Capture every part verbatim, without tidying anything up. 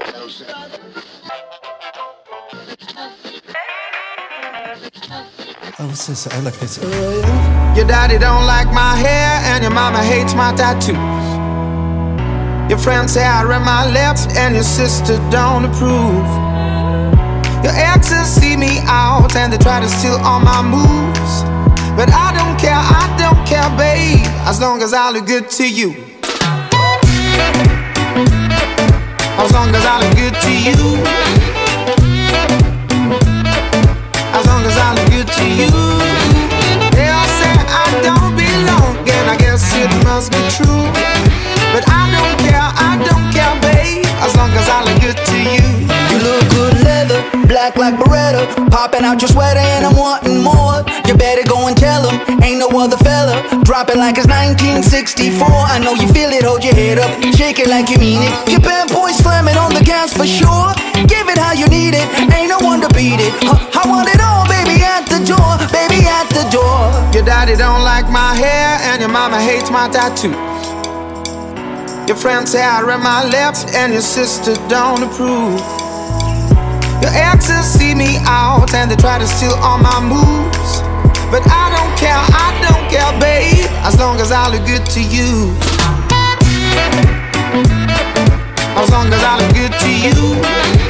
Oh, sis, I like this. Your daddy don't like my hair and your mama hates my tattoos. Your friends say I read my lips and your sister don't approve. Your exes see me out and they try to steal all my moves. But I don't care, I don't care, babe, as long as I look good to you. As long as I look good to you. As long as I look good to you. They all say I don't belong, and I guess it must be true. But I don't care, I don't care, babe, as long as I look good to you. You look good leather, black like Beretta, popping out your sweater and I'm wanting more. You better go and tell him, ain't no other fella. Drop it like it's nineteen sixty-four. I know you feel it, hold your head up, shake it like you mean it. Your band boys slamming on the gas for sure. Give it how you need it, ain't no one to beat it. Huh, I want it all, baby, at the door, baby, at the door. Your daddy don't like my hair and your mama hates my tattoos. Your friends say I read my lips and your sister don't approve. Your exes see me out and they try to steal all my moves. But I don't care, I don't care, babe, as long as I look good to you. As long as I look good to you.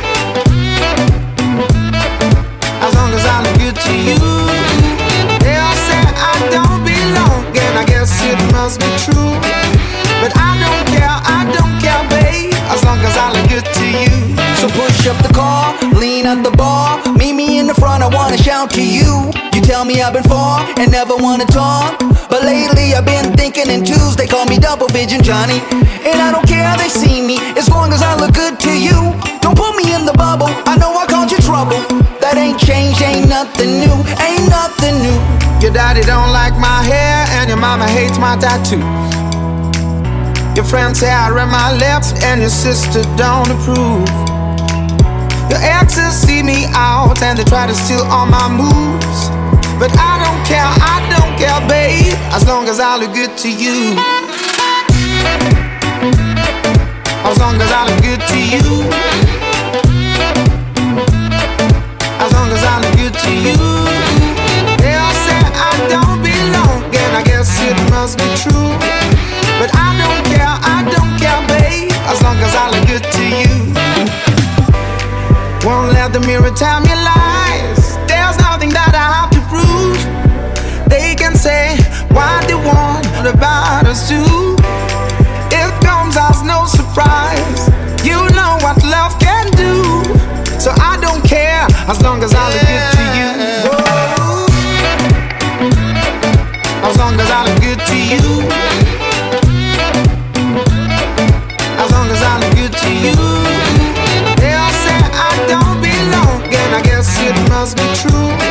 As long as I look good to you. They all say I don't belong, and I guess it must be true. But I don't care, I don't care, babe, as long as I look good to you. So push up the car, lean at the bar, meet me in the front, I wanna shout to you. You tell me I've been far and never wanna talk, but lately I've been thinking in twos. They call me double Pigeon Johnny, and I don't care how they see me, as long as I look good to you. Don't put me in the bubble, I know I caused you trouble. That ain't changed, ain't nothing new, ain't nothing new. Your daddy don't like my hair and your mama hates my tattoos. Your friends say I read my lips and your sister don't approve. Your exes see me out and they try to steal all my moves. But I don't care, I don't care, babe, as long as I look good to you. As long as I look good to you. As long as I look good to you. They all say I don't belong, and I guess it must be true. But I don't care, I don't care, babe, as long as I look good to you. Won't let the mirror tell me lies. There's nothing that I have to prove. They can say what they want about us too. It comes as no surprise. You know what love can do. So I don't care, as long as I look good to you. As long as I look good to you. As long as I look good to you. They all say I don't belong, and I guess it must be true.